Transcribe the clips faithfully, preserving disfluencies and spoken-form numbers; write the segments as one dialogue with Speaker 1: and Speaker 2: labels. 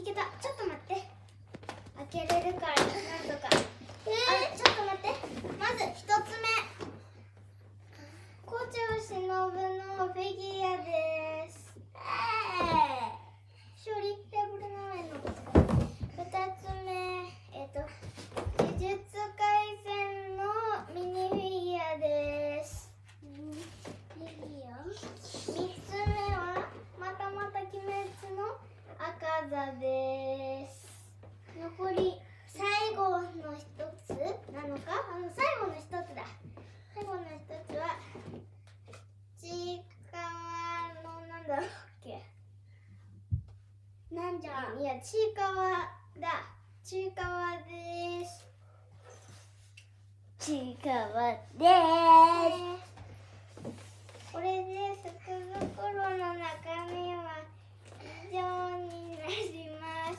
Speaker 1: けた。ちょっと待って。開けれるからなんとか。えー、あ、ちょっと待って。まず一つ目。校長しのぶのフィギュアです。えー、勝利テーブルの上の。二つ目、えっと呪術廻戦のミニフィギュアです。フィギュア。三つ目はまたまた鬼滅の赤座です。残り最後の一つなのか、あの最後の一つだ。最後の一つはちいかわのなんだろうっけ。なんじゃ、いやちいかわだ。ちいかわです。
Speaker 2: ちいかわです。
Speaker 1: これで福袋の中身は以上になります。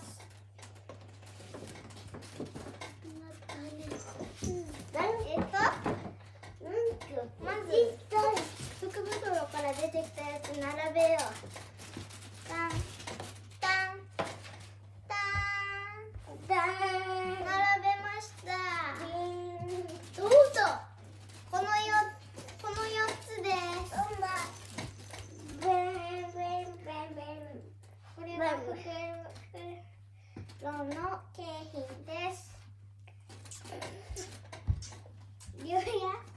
Speaker 1: えっと、まず福袋から出てきたやつ並べよう。タンタンタンタン、並べました。どうぞ。このよこのよっつです。これは袋の景品です。りゅうや